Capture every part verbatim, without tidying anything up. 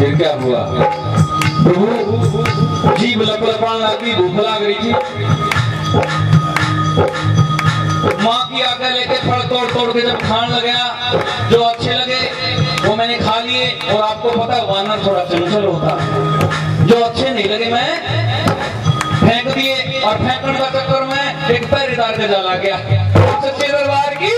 फिर क्या हुआ? प्रभु जीभ लपलपाने लगी, भूख लग रही थी। माँ की आज्ञा लेके फल तोड़ तोड़ के जब खाने लगा, जो अच्छे लगे वो मैंने खा लिए। और आपको पता है वानर थोड़ा चंचल होता, जो अच्छे नहीं लगे मैं फेंक दिए। और फेंकने का चक्कर में एक पहरेदार का जाला गया। सच्चे दरबार की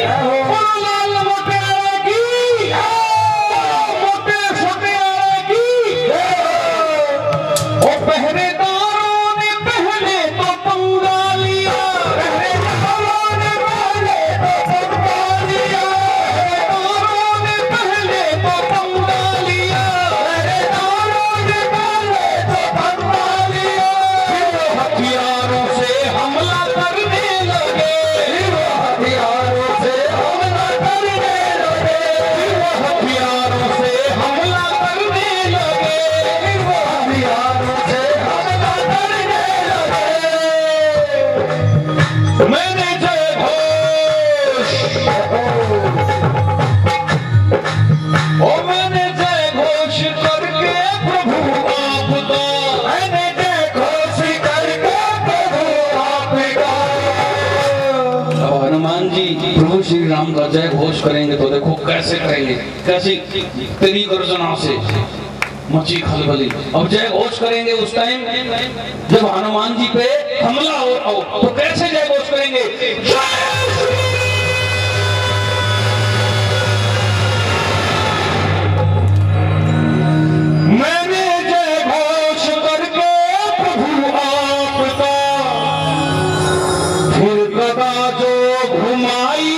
राम का जय घोष करेंगे तो देखो कैसे करेंगे, कैसी तेरी गर्जना से मची खलबली। अब जय घोष करेंगे उस टाइम जब हनुमान जी पे हमला हो, तो कैसे जय घोष करेंगे? मैंने जय घोष करके प्रभु आपका फिर गदा जो घुमाई।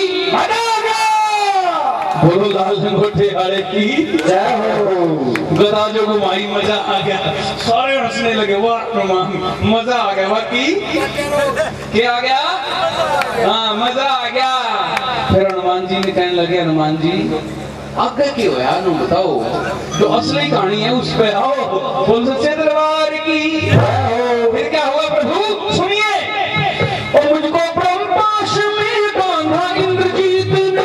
बोलो लाल लंगोटे वाले की जय हो। गदा जो घुमाई, मजा आ गया, सारे हंसने लगे। वाह हनुमान, मजा आ गया। बाकी क्या आ गया? हाँ मजा आ गया। फिर हनुमान जी ने कहने लगे, हनुमान जी आगे क्यों है यार, बताओ जो असली कहानी है उस पे आओ। बोल सच्चे दरबार की जय हो। फिर क्या हुआ प्रभु सुनिए। और मुझको ब्रह्माश में बांधा इंद्रजीत ने,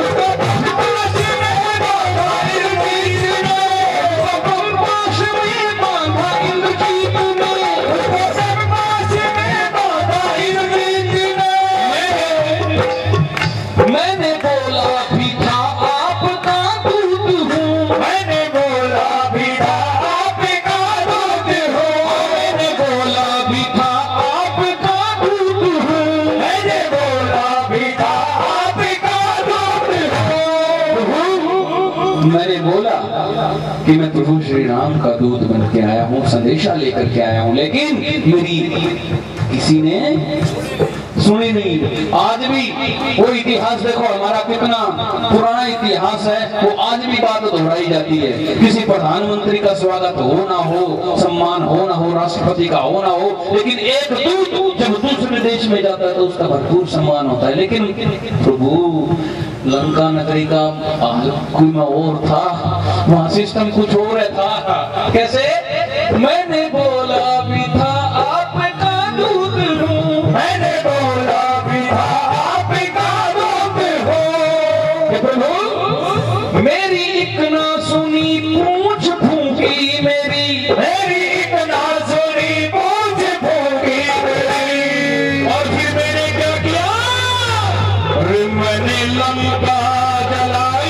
कि मैं प्रभु श्री राम का दूत बन के आया हूँ, संदेशा लेकर के आया हूँ, लेकिन मेरी किसी ने सुनी नहीं। आज भी वो इतिहास देखो हमारा कितना पुराना इतिहास है, वो आज भी बात दोहराई जाती है। किसी प्रधानमंत्री का स्वागत हो ना हो, सम्मान हो ना हो, राष्ट्रपति का हो ना हो, लेकिन एक दूत जब दूसरे देश में जाता है तो उसका भरपूर सम्मान होता है। लेकिन प्रभु लंका नगरी का कोई और था, वहां सिस्टम कुछ और था। कैसे? मैंने बोला भी था आपका दूत हूँ, मैंने बोला भी था आपका दूत हो। प्रभु मेरी एक ना सुनी पूछ फूंकी मेरी, मेरी एक ना सुनी पूछ फूंकी मेरी। और फिर मैंने क्या किया? अरे मैंने लंका जलाई।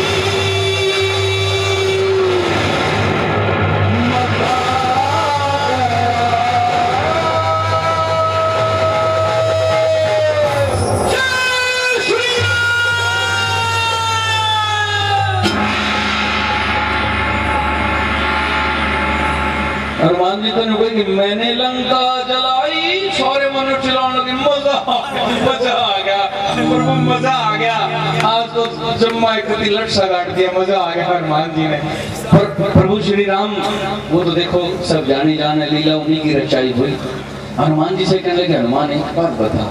हनुमान जी तो नहीं कोई कि मैंने लंका जलाई, सारे मनु चिल्लाने लगे, मजा मजा आ गया प्रभु, मजा आ गया। आज तो जम्मा एक लट सा काट दिया, मजा आ गया हनुमान जी ने। पर प्रभु श्री राम वो तो देखो सब जाने जाने लीला उन्हीं की रचाई हुई। हनुमान जी से कहने लगे, हनुमान एक बात बता,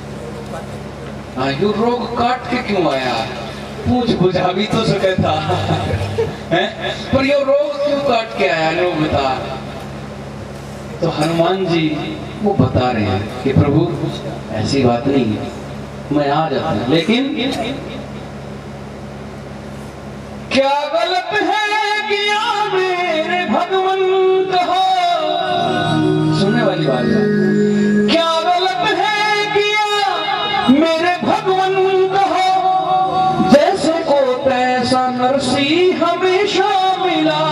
यू रोग काट के क्यों आया? पूछ बुझा भी तो सके था है? पर ये रोग क्यों काट के आया, लो बता। तो हनुमान जी वो बता रहे हैं कि प्रभु ऐसी बात नहीं है, मैं आ जाता हूं, लेकिन क्या गलत है किया मेरे भगवंत हो, सुनने वाली बात है, क्या गलत है किया मेरे भगवंत हो, जैसे को तैसा नरसी हमेशा मिला,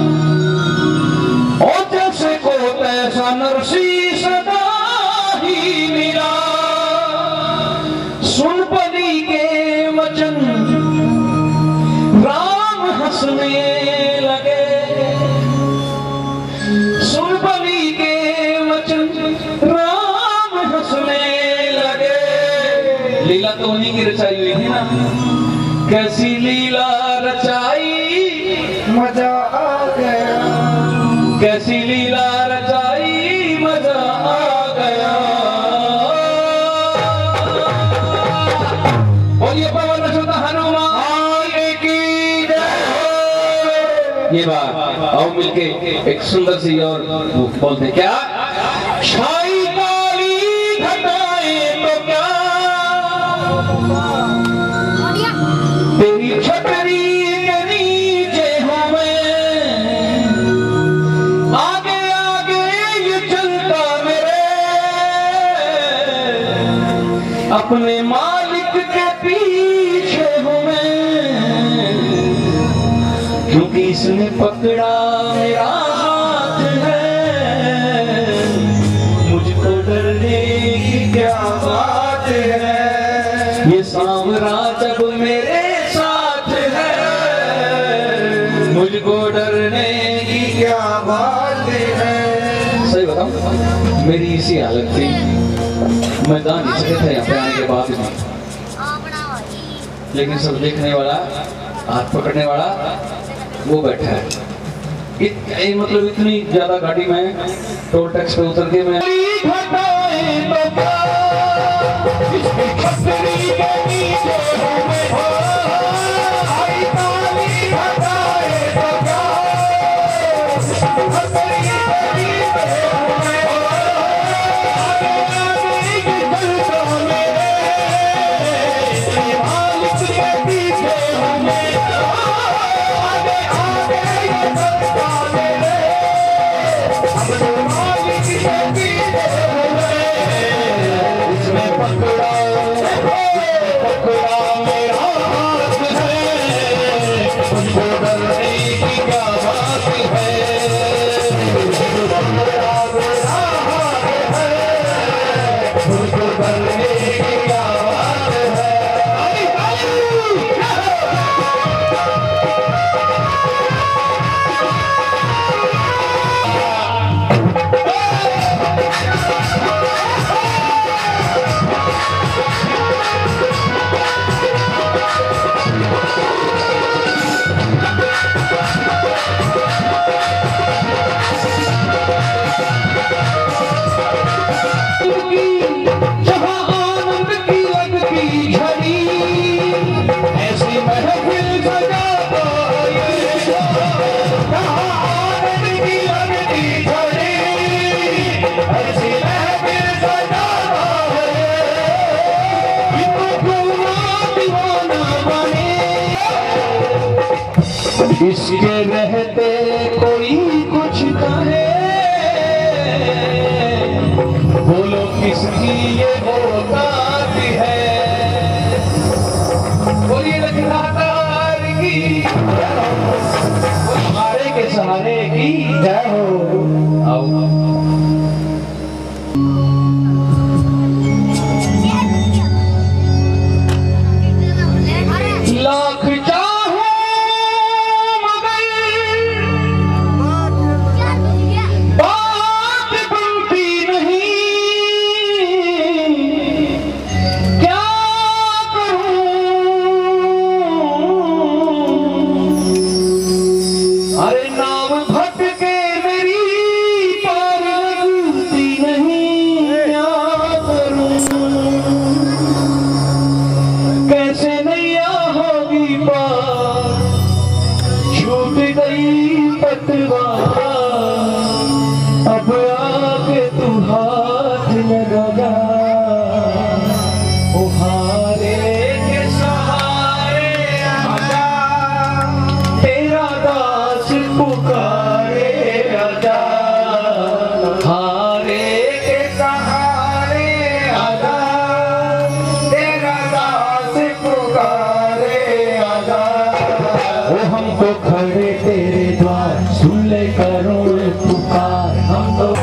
और जैसे को तैसा नरसी सदा ही मिला। सुन बलि के वचन राम हंसने लगे, सुन बलि के वचन राम हंसने लगे। लीला तो उन्हीं की रचाई हुई थी ना, कैसी लीला रचाई मजा आ गया, कैसी लीला रचाई मजा आ गया। बोलिए पवन सुत हनुमान की जय। ये बात आओ मिलके एक सुंदर सी और बोलते, क्या छाई काली घटाएं तो क्या तेरी छतरी के नीचे हूं मैं, आगे आगे ये चलता मेरे, अपने मालिक के पीछे हूं मैं, क्योंकि इसने पकड़ा मेरा हाथ है, मुझको डरने की क्या बात है, ये सांवरा जब मेरे साथ है, मुझको डरने की क्या बात है। सही बताऊं, मेरी इसी हालत थी, मैं गा नहीं सके थे यहाँ पे आने के बाद भी, लेकिन सब देखने वाला, हाथ पकड़ने वाला वो बैठा है। इत, मतलब इतनी ज्यादा गाड़ी में टोल टैक्स पे उतर के मैं इसके रहते कोई कुछ कहे, बोलो किसकी ये औकात है, बोलिए लखनऊ की हमारे के सहारे की जय हो। आओ लाख तेरा दास तो खड़े तेरे द्वार, सुन ले करुण पुकार। हम तो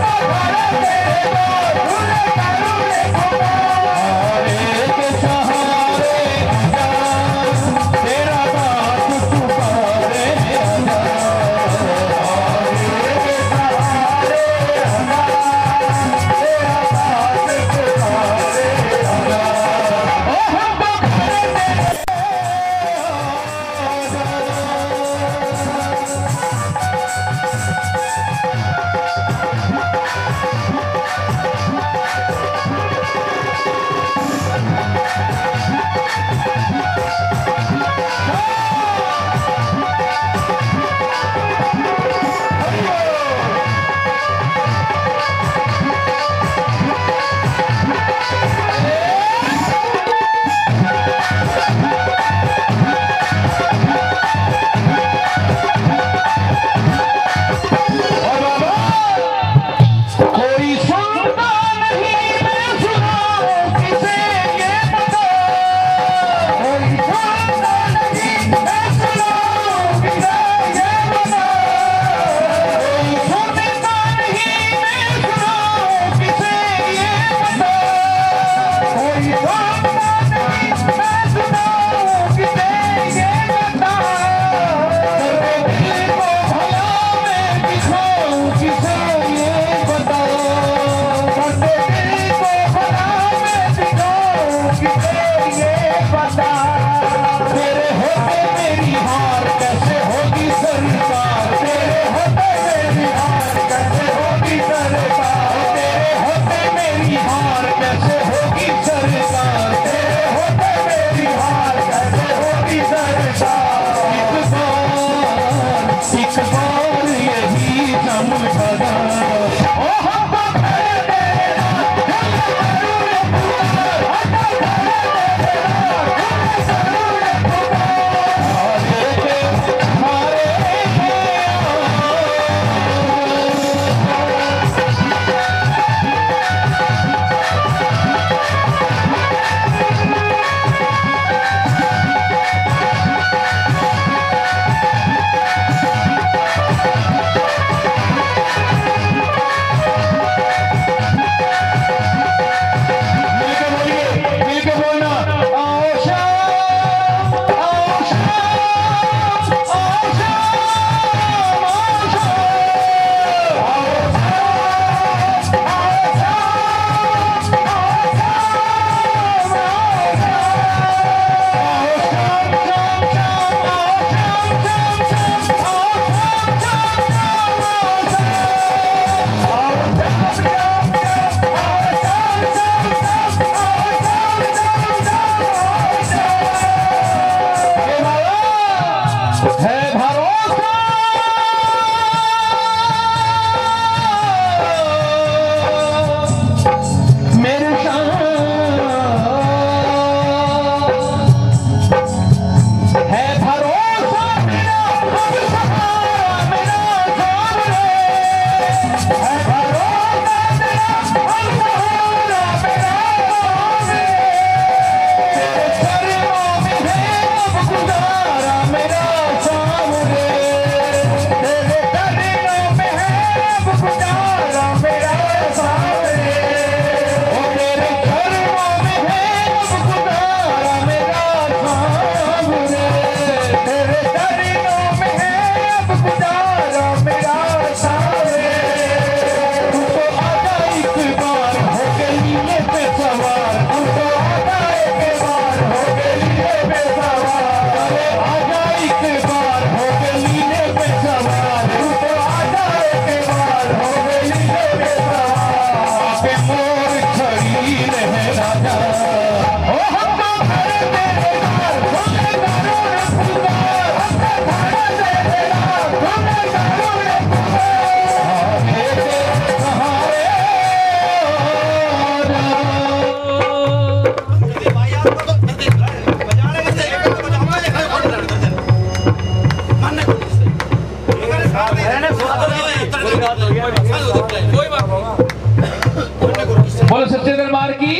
बोलो सच्चे दरबार की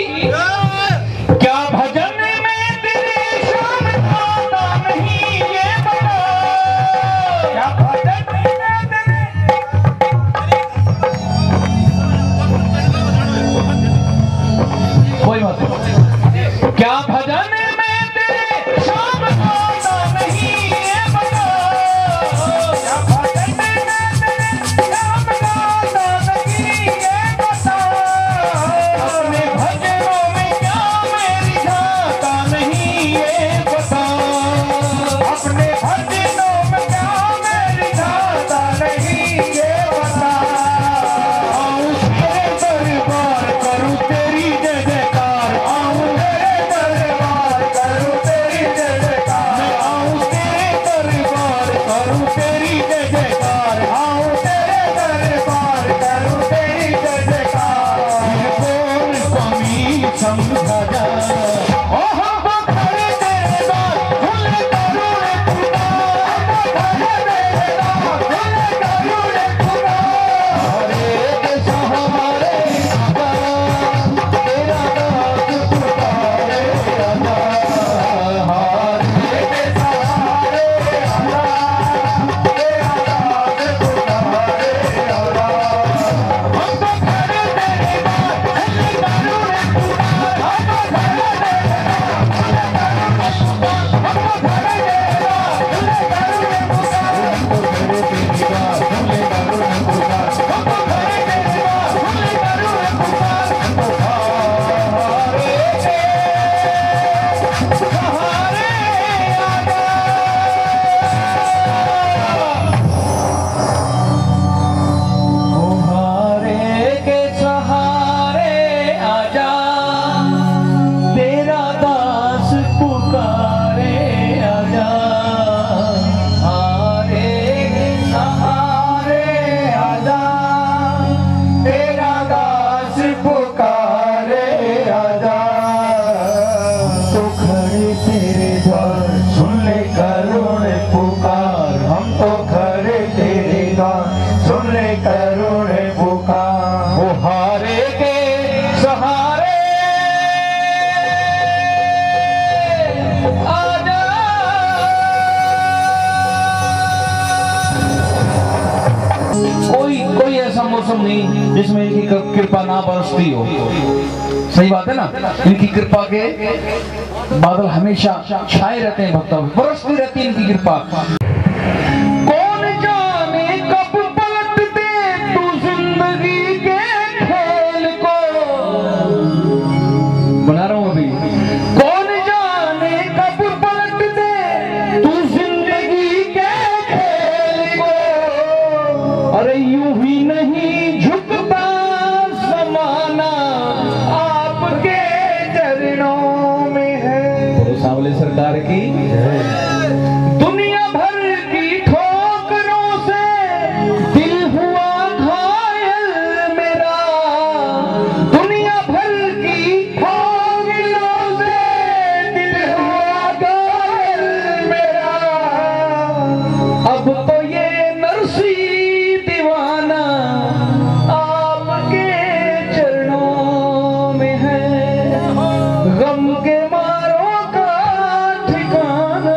क्या भजन में तेरी शान गाता नहीं ये बता। मौसम नहीं जिसमें इनकी कृपा ना बरसती हो। सही बात है ना, इनकी कृपा के बादल हमेशा छाए रहते हैं भक्तों पर, बरसती रहती है इनकी कृपा। कौन जाने कब पलट दे तू जिंदगी के खेल को, बना रहा हूं अभी। कौन जाने कब पलट दे तू जिंदगी के खेल को, अरे यूं ही नहीं झुकता ज़माना आपके चरणों में है। सावले सरकार की दुनिया भर की ठोकरों से दिल हुआ घायल मेरा, दुनिया भर की ठोकरों से दिल हुआ घायल मेरा, अब तो ये नरसी दीवाना आपके चरणों में है। गम के मारों का ठिकाना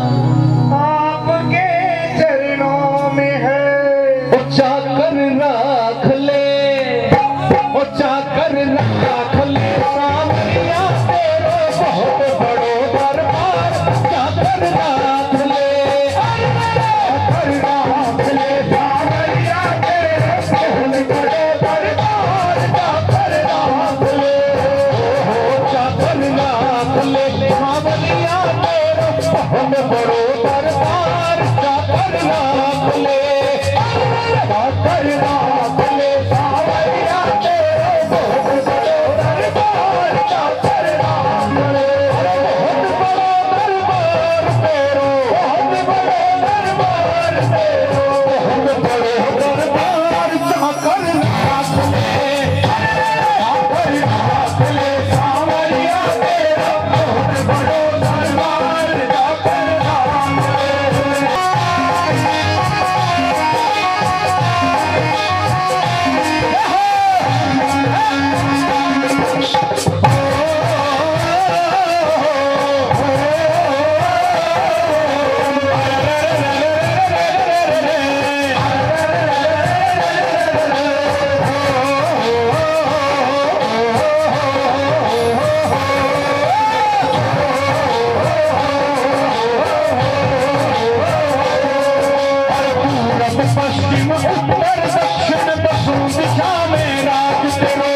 आपके चरणों में है। ओ चाकर राख ले, ओ चाकर राख ले सावरिया तेरे बहुत बड़ो दरबार, चाकर राख ले, चाकर राख ले सावरिया तेरे बहुत बड़ो दरबार, चाकर राख ले, ओ चाकर राख ले सावरिया तेरे बहुत बड़ो दरबार, चाकर राख ले, चाकर राख ले सावरिया तेरे बहुत बड़ो दरबार, चाकर राख ले, बहुत बड़ो दरबार तेरो, बहुत बड़ो दरबार तेरो, बहुत बड़ो दरबार, चाकर राख ले, चाकर राख ले सावरिया तेरा बहुत बड़ो दरबार, चाकर राख ले। पश्चिम उत्तर दक्षिण दसों दिशा में राज तेरो,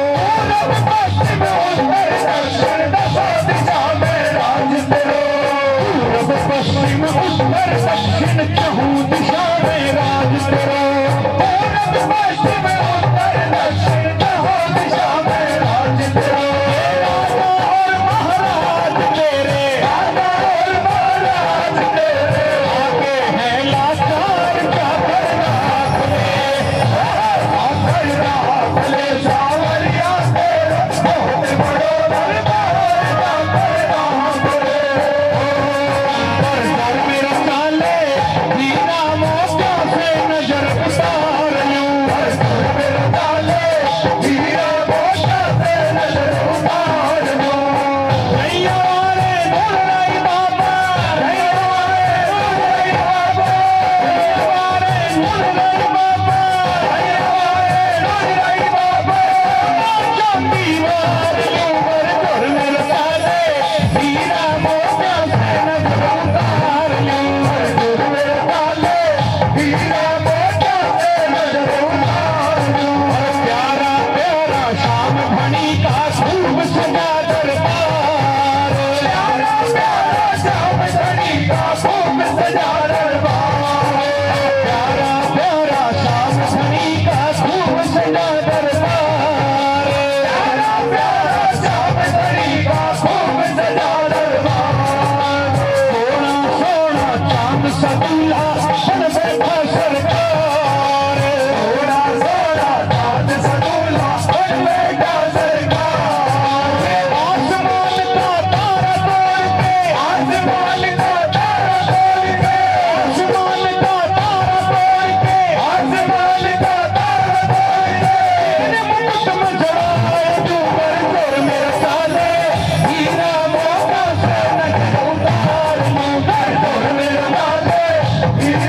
पश्चिम उत्तर दक्षिण दसों दिशा में राज तेरो, पूरब पश्चिम उत्तर दक्षिण चहुं दिशा में राज तेरो, पूरब पश्चिम उत्तर दक्षिण चहुं दिशा में राज तेरो, राजा और महाराज तेरे, राजा और महाराज तेरे, आगे हैं लाचार, चाकर राख ले, चाकर राख ले सावरिया तेरे बहुत बड़ो दरबार, चाकर राख ले, दर दर में रखा ले हीरा मोतियों से नजर उतार लूं, दर दर में रखा ले हीरा मोतियों से नजर उतार लूं। नैया वाले नूरलाई बाबा, नैया वाले नूरलाई बाबा, नैया वाले नूरलाई बाबा, नैया वाले नूरलाई बाबा, चांदी वाले ऊपर दर में रखा ले हीरा मोतियों से नजर उतार लूं, दर दर में रखा ले हीरा मोतियों से नजर उतार लूं। प्यारा प्यारा शाम भनी का खूब सजा दरबार, प्यारा प्यारा शाम भनी का खूब सजा दरबार, प्यारा प्यारा शाम भनी का खूब सजा दरबार, प्यारा प्यारा शाम भनी का खूब सजा दरबार। सोना सोना चांद सा दूल्हा बन बैठा सरकार, सोना सोना चांद सा दूल्हा बन बैठा सरकार, आसमान का तारा तोड़ के, आसमान का तारा तोड़ के, आसमान का तारा तोड़ के, आसमान का तारा तोड़ के, तेरे मुकुट में जड़ाए तू पर जोर में रखा ले हीरा मोतियों से नजर उतार लूं, कर जोर में रखा ले हीरा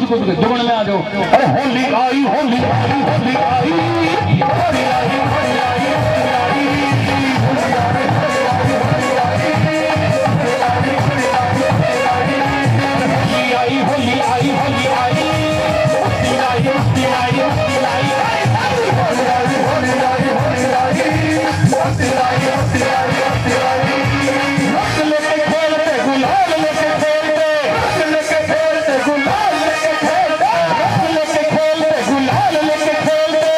कूद के जुगन में आ जाओ। अरे होली आई होली आई होली आई होली आई होली आई खेलते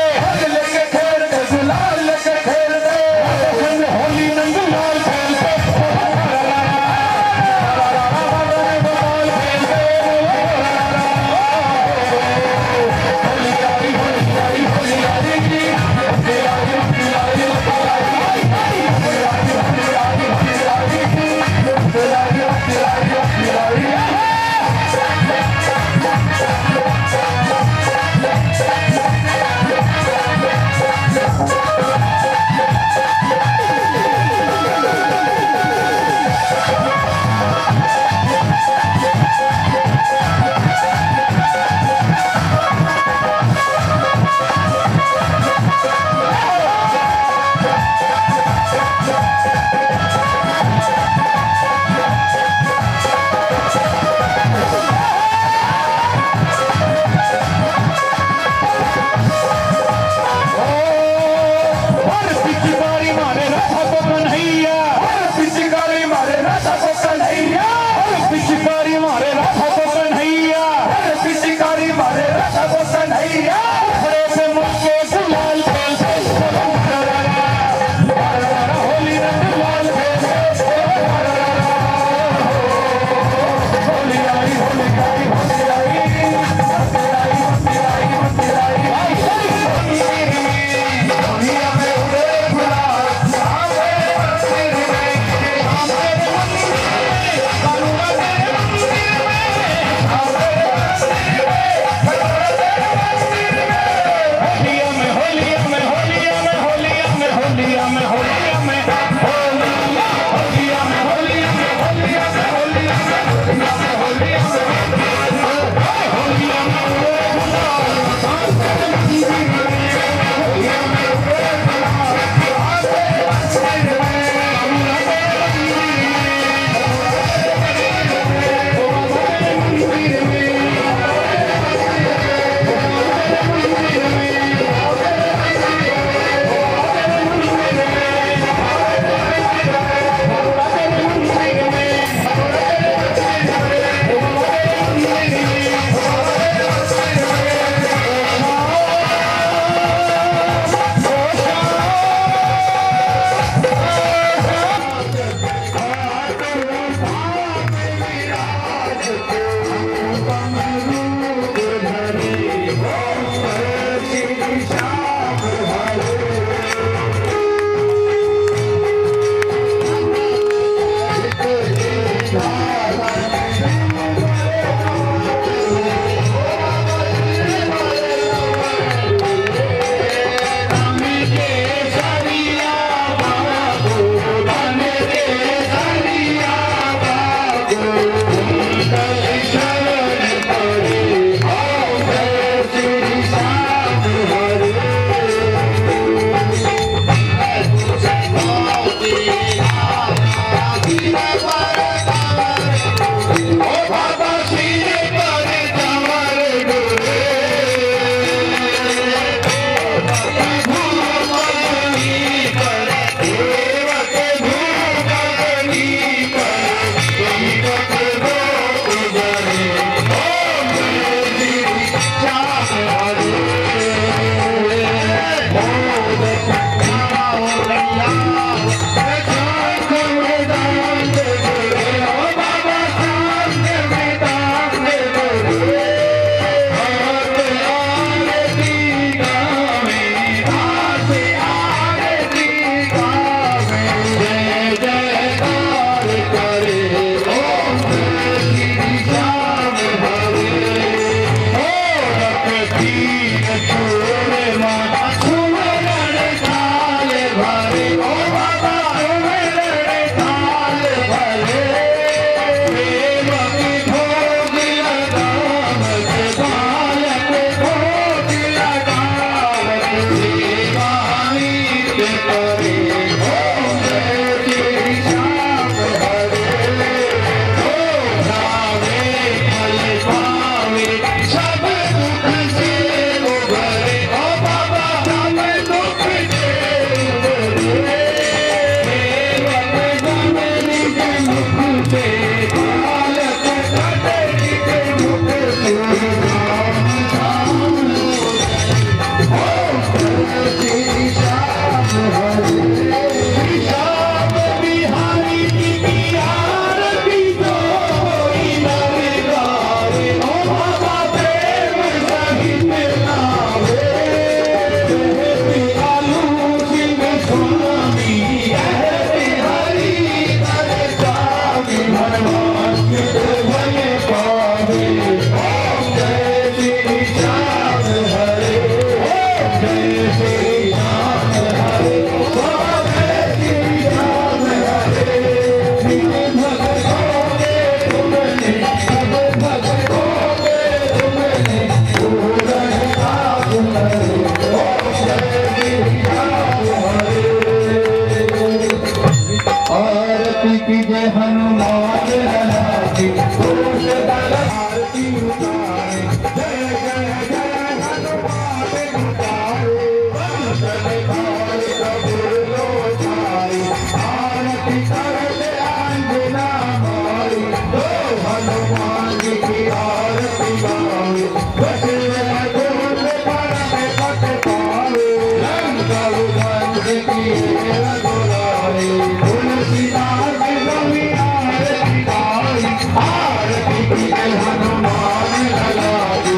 आरती रघुराई तुलसीदास आरती गाई आरती की हनुमान ललाई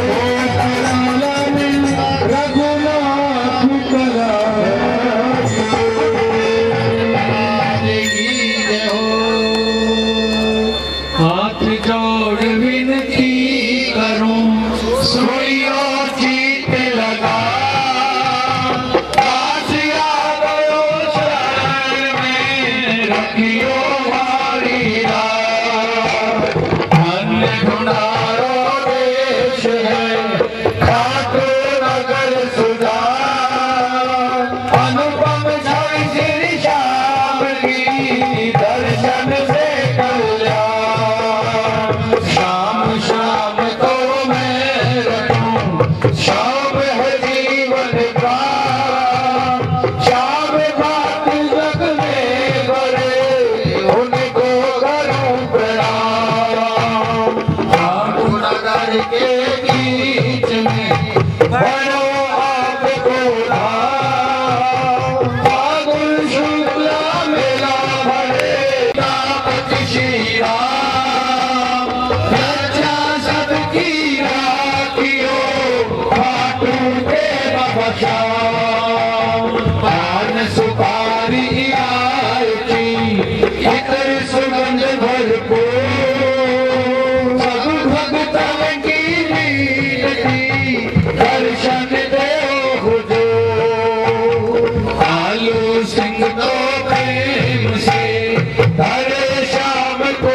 रघुनाथ हाथ जोड़ विनती करूं सोइयो जीत लगा दास आ गयो शरण में रखियो हमारी राह अन्य ढूंढारो देश है खाटू नगर सुधार अनुपम छवि श्री श्याम की दर्शन से श्याम श्याम को मैं रखूं श्याम है जीवन का श्याम बात जग में बड़े उनको करूं प्रणाम खाटू नगर के बीच में बनो आपको धाम फागुन शुक्ला मेला भरे तापति श्री राम रक्षा सबकी राखियो खाटू के बचाओ पान सुपारी आरती इतर सुगंध भरपूर सब भक्तन की मीठी दर्शन दे हुजूर आलू सिंह तो प्रेम से धरे श्याम को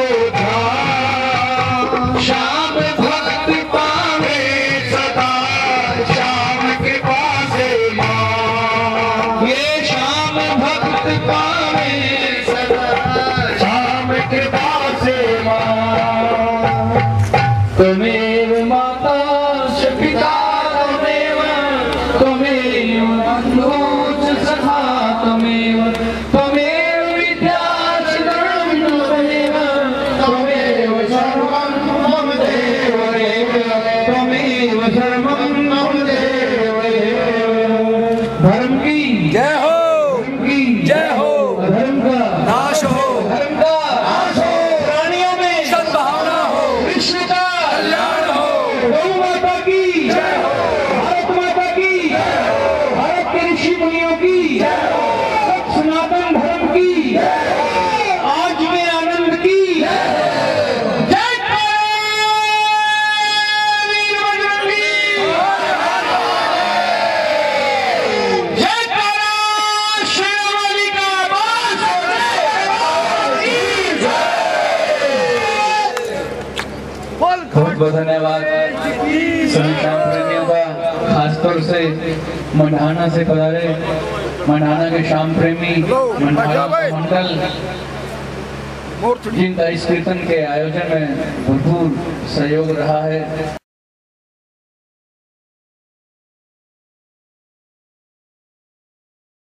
धाम श्याम भक्त पावे सदा श्याम के पास मां ये श्याम भक्त पावे सदा श्याम के पास मां त्वमेव माता च पिता त्वमेव त्वमेव बन्धु च सखा त्वमेव त्वमेव विद्या च धर्मं त्वमेव त्वमेव सर्वं मम देव त्वमेव सर्वं मम देव धर्म की जय हो, धर्म की जय हो, धर्म का नाश हो, धर्म का नाश हो प्राणियों में सद्भावना हो, कृष्ण का कल्याण हो, गौ माता की जय हो भारत माता की जय हो भारत के ऋषि मुनियों की जय हो सनातन धर्म की जय हो आज में आनंद की जय हो वीर बजरंगी जय तारा शेरावाली का बास बहुत बहुत धन्यवाद सभी श्याम प्रेमियों का, खासतौर से मंडाना से पधारे मंडाना के श्याम प्रेमी मंडाना मंडल जिनका इस कीर्तन के आयोजन में भरपूर सहयोग रहा है।